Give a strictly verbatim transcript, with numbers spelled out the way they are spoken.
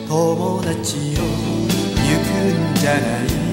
友達よ行くんじゃない